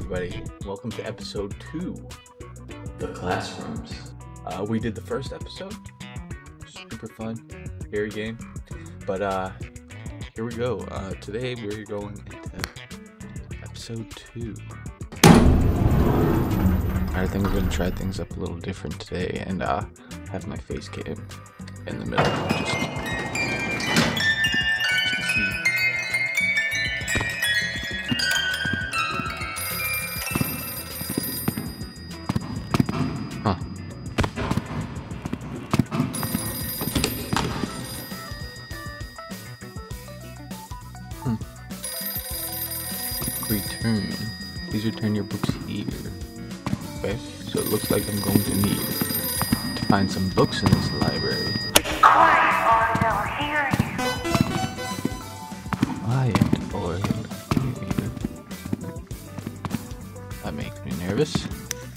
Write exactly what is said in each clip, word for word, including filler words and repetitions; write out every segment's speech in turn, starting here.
everybody. Welcome to episode two. The Classrooms. Uh, we did the first episode. Super fun. Scary game. But uh, here we go. Uh, today we're going into episode two. I think we're going to try things up a little different today and uh, have my face cam in the middle. Just, just to see. Huh. Hmm. Return. Please return your books here. Okay, so it looks like I'm going to need to find some books in this library. Quiet or they'll hear you. Quiet or they'll hear you. That makes me nervous.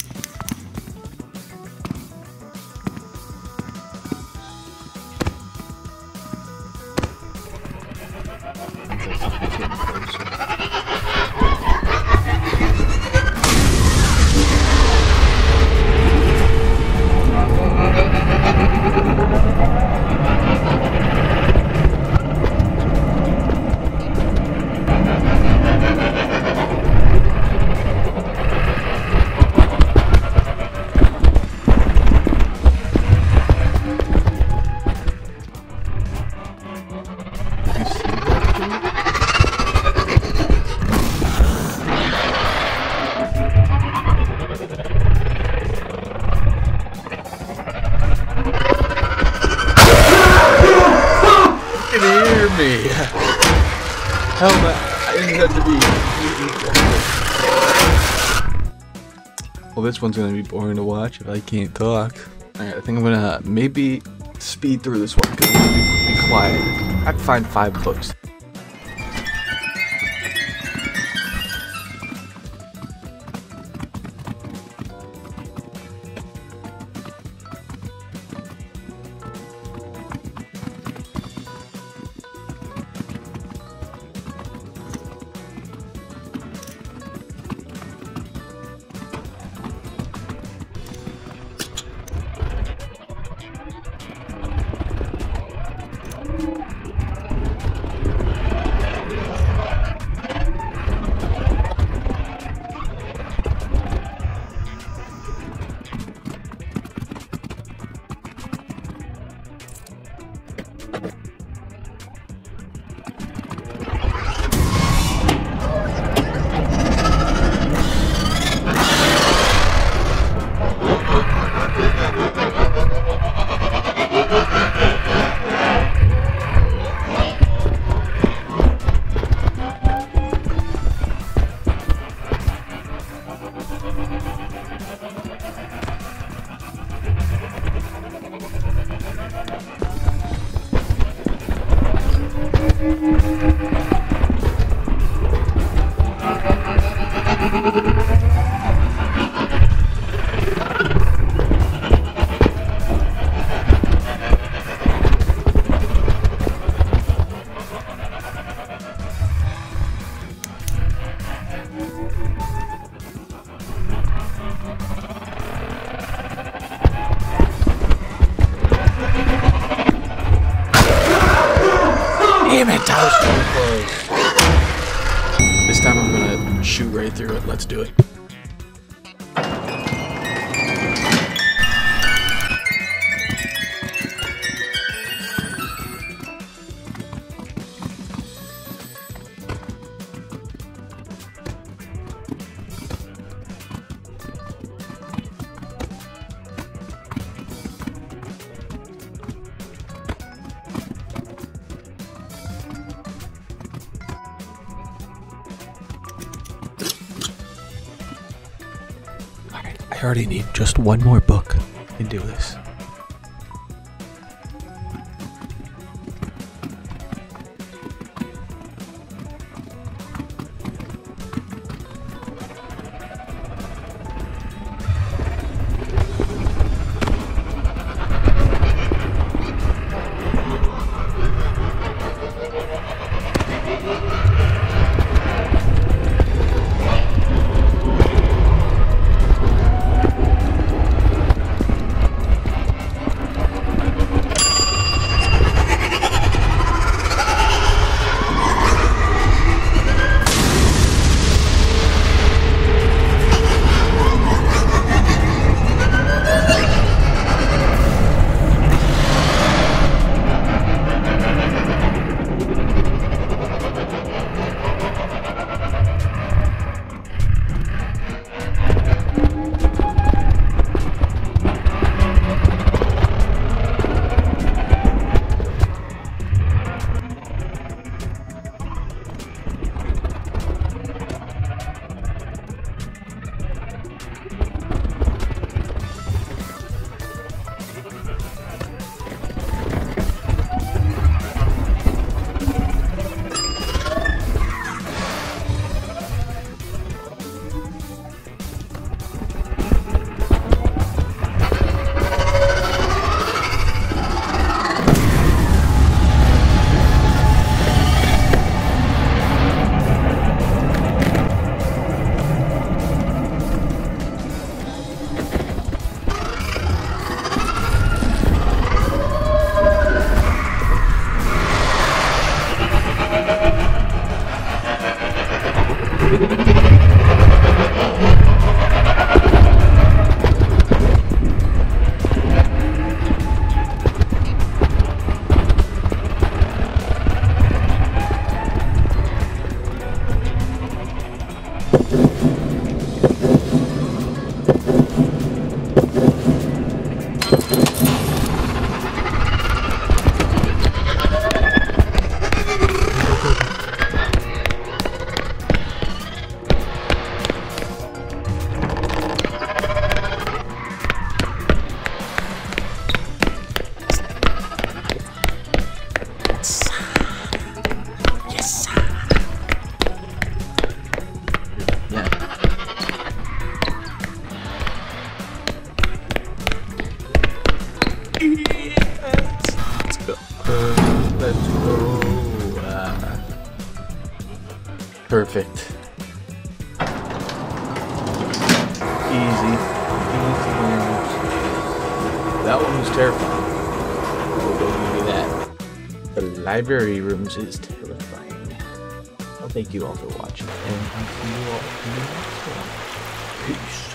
Hell, I didn't have to be. Well, this one's gonna be boring to watch if I can't talk. Alright, I think I'm gonna maybe speed through this one because I'm gonna be, be quiet. I have to find five books. Damn it, that was so close. This time I'm gonna shoot right through it. Let's do it. I already need just one more book to do this. Perfect. Easy. Easy games. That one was terrifying. Oh, don't give me that. The library rooms is terrifying. Well, thank you all for watching, and I'll see you all in the next one. Peace.